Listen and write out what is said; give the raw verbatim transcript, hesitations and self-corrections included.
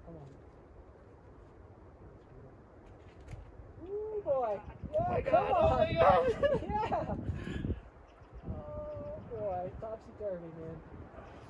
Come on. Ooh, boy. Yeah, Oh my come God, on. oh my God. Yeah. Oh, boy. Topsy-turvy, man.